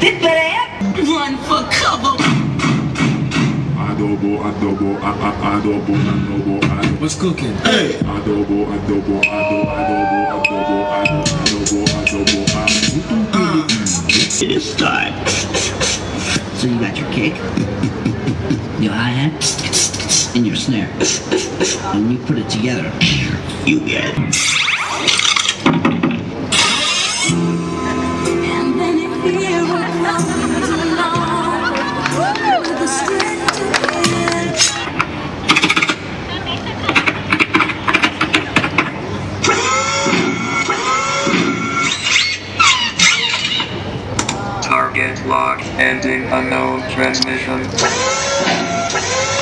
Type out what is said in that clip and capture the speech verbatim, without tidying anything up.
Run for cover. Adobo, adobo, a a adobo, adobo, adobo. What's cooking? Hey. Adobo, adobo, adobo, adobo, adobo, adobo, adobo, adobo. It is time. So you got your kick, your hi-hat, and your snare. And when you put it together, you get it. And then if hero comes along with a string to hit. Target locked, ending unknown transmission.